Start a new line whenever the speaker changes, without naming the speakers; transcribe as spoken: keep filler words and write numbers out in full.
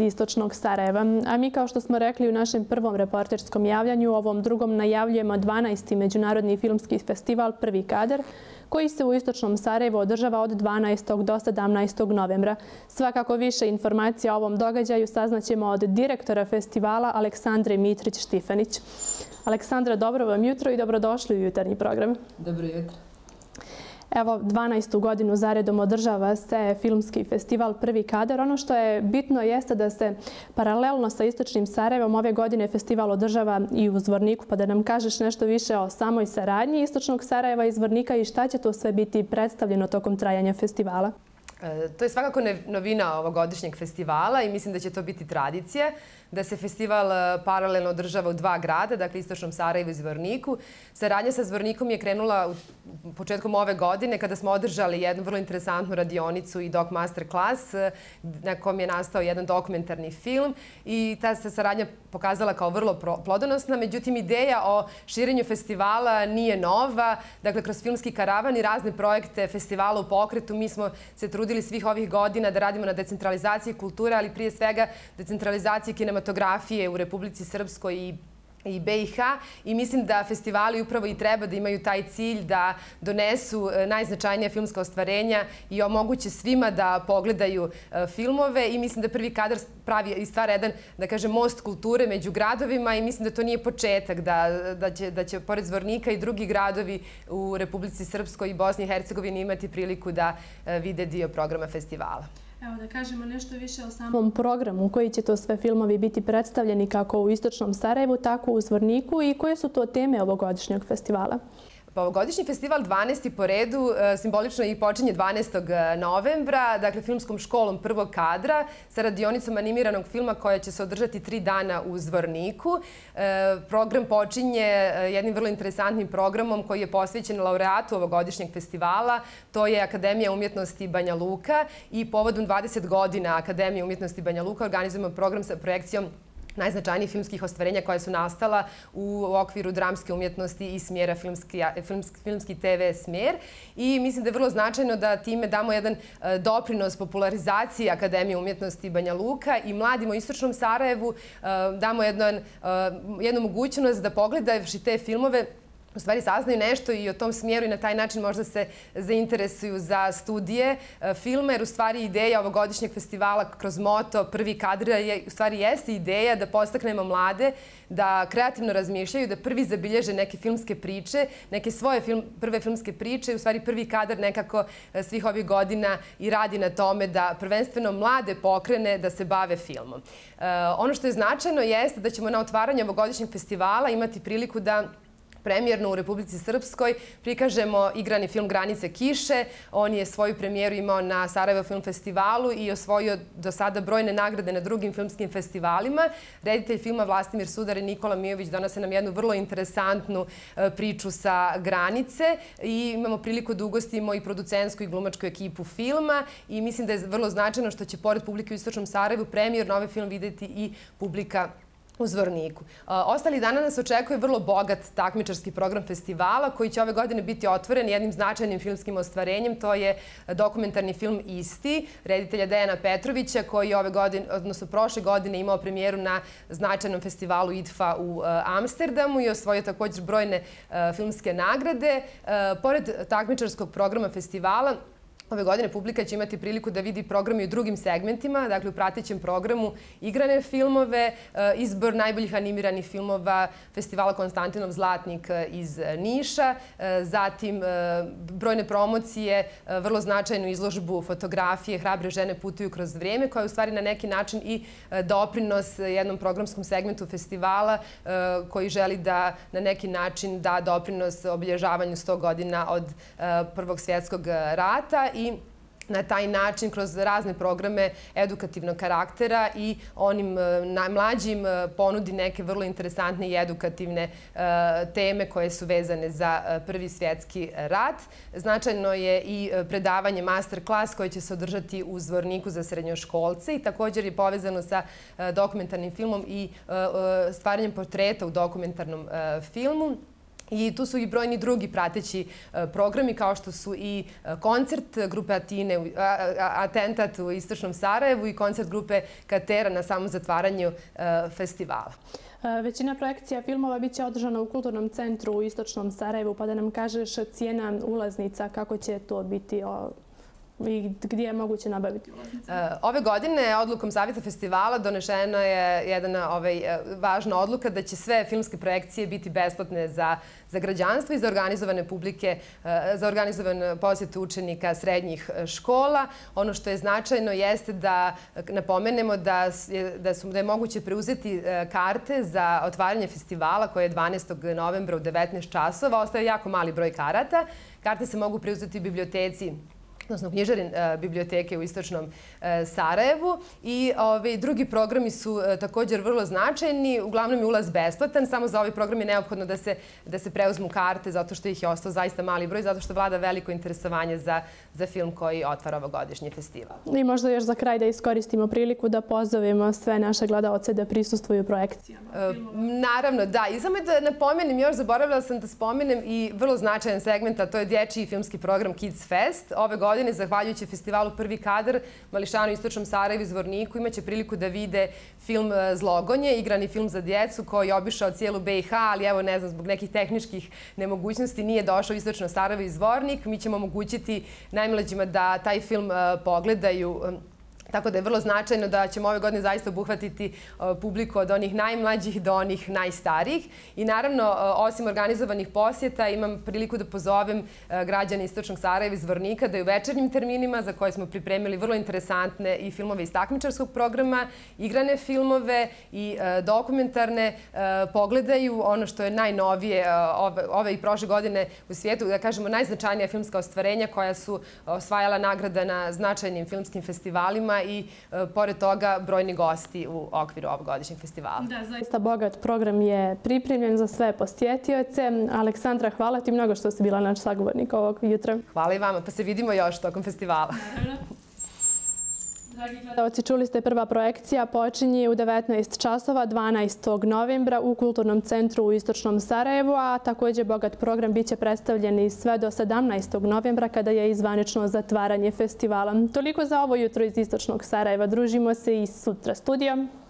istočnog Sarajeva. A mi, kao što smo rekli u našem prvom reporterskom javljanju, u ovom drugom najavljujemo dvanaesti Međunarodni filmski festival Prvi kadar, koji se u istočnom Sarajevu održava od dvanaestog do sedamnaestog novembra. Svakako više informacija o ovom događaju saznaćemo od direktora festivala Aleksandre Mitrić-Štifanić. Aleksandra, dobro vam jutro i dobrodošli u jutarnji program.
Dobro jutro.
Evo, dvanaestu godinu zaredom održava se filmski festival Prvi kadar. Ono što je bitno jeste da se paralelno sa istočnim Sarajevom ove godine festival održava i u Zvorniku. Pa da nam kažeš nešto više o samoj saradnji istočnog Sarajeva i Zvornika i šta će to sve biti predstavljeno tokom trajanja festivala?
To je svakako novina ovogodišnjeg festivala i mislim da će to biti tradicija, da se festival paralelno održava u dva grada, dakle istočnom Sarajevu i Zvorniku. Saradnja sa Zvornikom je krenula početkom ove godine kada smo održali jednu vrlo interesantnu radionicu i doc master class na kom je nastao jedan dokumentarni film i ta se saradnja pokazala kao vrlo plodonosna. Međutim, ideja o širenju festivala nije nova. Dakle, kroz filmski karavan i razne projekte festivala u pokretu mi smo se trudili svih ovih godina da radimo na decentralizaciji kulture, ali prije svega decentralizaciji kinematografije u Republici Srpskoj i i B i H i mislim da festivali upravo i treba da imaju taj cilj da donesu najznačajnija filmska ostvarenja i omoguće svima da pogledaju filmove i mislim da Prvi kadar pravi i stvara jedan, da kažem, most kulture među gradovima i mislim da to nije početak, da, da, će, da će pored Zvornika i drugi gradovi u Republici Srpskoj i Bosni i Hercegovini imati priliku da vide dio programa festivala.
Evo da kažemo nešto više o samom programu, koji će to sve filmovi biti predstavljeni kako u istočnom Sarajevu, tako u Zvorniku i koje su to teme ovogodišnjeg festivala?
Pa ovogodišnji festival dvanaesti po redu simbolično i počinje dvanaestog novembra, dakle filmskom školom Prvog kadra sa radionicom animiranog filma koja će se održati tri dana u Zvorniku. Program počinje jednim vrlo interesantnim programom koji je posvećen laureatu ovogodišnjeg festivala. To je Akademija umjetnosti Banja Luka i povodom dvadeset godina Akademije umjetnosti Banja Luka organizujemo program sa projekcijom najznačajnijih filmskih ostvarenja koja su nastala u okviru dramske umjetnosti i smjera filmski, filmski, filmski T V smjer. I mislim da je vrlo značajno da time damo jedan doprinos popularizaciji Akademije umjetnosti Banja Luka i mladim u istočnom Sarajevu damo jedan, jednu mogućnost da pogledavši te filmove u stvari saznaju nešto i o tom smjeru i na taj način možda se zainteresuju za studije filma, jer u stvari ideja ovogodišnjeg festivala kroz moto Prvi kadar je u stvari jeste ideja da podstaknemo mlade da kreativno razmišljaju, da prvi zabilježe neke filmske priče, neke svoje film, prve filmske priče. U stvari Prvi kadar nekako svih ovih godina i radi na tome da prvenstveno mlade pokrene da se bave filmom. Ono što je značajno jeste da ćemo na otvaranju ovogodišnjeg festivala imati priliku da premijerno u Republici Srpskoj prikažemo igrani film Granice kiše. On je svoju premijeru imao na Sarajevo film festivalu i osvojio do sada brojne nagrade na drugim filmskim festivalima. Reditelj filma Vlastimir Sudar i Nikola Mijović donose nam jednu vrlo interesantnu priču sa granice i imamo priliku da ugostimo i producentsku i glumačku ekipu filma i mislim da je vrlo značajno što će pored publike u istočnom Sarajevu premijerno ovaj film videti i publika u Zvorniku. Ostali dana nas očekuje vrlo bogat takmičarski program festivala koji će ove godine biti otvoren jednim značajnim filmskim ostvarenjem. To je dokumentarni film Isti, reditelja Dejana Petrovića, koji je ove godine, odnosno prošle godine imao premijeru na značajnom festivalu I D F A u Amsterdamu i osvojio također brojne filmske nagrade. Pored takmičarskog programa festivala, ove godine publika će imati priliku da vidi program i u drugim segmentima, dakle u pratećem programu igrane filmove, izbor najboljih animiranih filmova festivala Konstantinov Zlatnik iz Niša, zatim brojne promocije, vrlo značajnu izložbu fotografije Hrabre žene putuju kroz vrijeme, koja je u stvari na neki način i doprinos jednom programskom segmentu festivala koji želi da na neki način da doprinos obilježavanju sto godina od Prvog svjetskog rata i na taj način kroz razne programe edukativnog karaktera i onim najmlađim ponudi neke vrlo interesantne i edukativne teme koje su vezane za Prvi svjetski rat. Značajno je i predavanje master class koje će se održati u Zvorniku za srednjoškolce i također je povezano sa dokumentarnim filmom i stvaranjem portreta u dokumentarnom filmu. I tu su i brojni drugi prateći programi, kao što su i koncert grupe Atine, Atentat u istočnom Sarajevu i koncert grupe Katera na samom zatvaranju festivala.
Većina projekcija filmova biće održana u Kulturnom centru u istočnom Sarajevu, pa da nam kažeš cijena ulaznica, kako će to biti i gdje je moguće nabaviti ulaznice?
Ove godine odlukom Savjeta festivala donešena je jedna važna odluka da će sve filmske projekcije biti besplatne za građanstvo i za organizovane publike, za organizovan posjet učenika srednjih škola. Ono što je značajno jeste da napomenemo da je moguće preuzeti karte za otvaranje festivala koje je dvanaestog novembra u devetnaest časova. Ostaje jako mali broj karata. Karte se mogu preuzeti u biblioteci, odnosno knjižari biblioteke u istočnom Sarajevu. I drugi programi su također vrlo značajni. Uglavnom je ulaz besplatan. Samo za ovaj program je neophodno da se preuzmu karte, zato što ih je ostao zaista mali broj, zato što vlada veliko interesovanje za film koji otvara ovogodišnji festival.
I možda još za kraj da iskoristimo priliku da pozovemo sve naše gledaoce da prisustvuju projekcijama.
Naravno, da. I samo da napomenem, još zaboravila sam da spomenem i vrlo značajan segment, a to je dječji filmski program Kids Fest. Ove godine, zahvaljujući festivalu Prvi kadar, mališanu u istočnom Sarajevu i Zvorniku imaće priliku da vide film Zlogonje, igrani film za djecu koji je obišao cijelu B i H, ali evo, ne znam, zbog nekih tehničkih nemogućnosti nije došao u istočno Sarajevo i Zvornik. Mi ćemo omogućiti najmlađima da taj film pogledaju. Tako da je vrlo značajno da ćemo ove godine zaista obuhvatiti publiku od onih najmlađih do onih najstarijih. I naravno, osim organizovanih posjeta, imam priliku da pozovem građane istočnog Sarajeva i Zvornika da i u večernjim terminima, za koje smo pripremili vrlo interesantne i filmove iz takmičarskog programa, igrane filmove i dokumentarne, pogledaju ono što je najnovije ove i prošle godine u svijetu, da kažemo najznačajnija filmska ostvarenja koja su osvajala nagrada na značajnim filmskim festivalima i pored toga brojni gosti u okviru ovogodišnjeg festivala.
Da, zaista bogat program je pripremljen za sve posjetioce. Aleksandra, hvala ti mnogo što si bila naš sagovornik ovog jutra.
Hvala i vama, pa se vidimo još tokom festivala.
Dragi gledalci, čuli ste, prva projekcija počinje u devetnaest časova dvanaestog novembra u Kulturnom centru u istočnom Sarajevu, a također bogat program biće predstavljen i sve do sedamnaestog novembra kada je i zvanično zatvaranje festivala. Toliko za ovo jutro iz istočnog Sarajeva. Družimo se i sutra. Studio.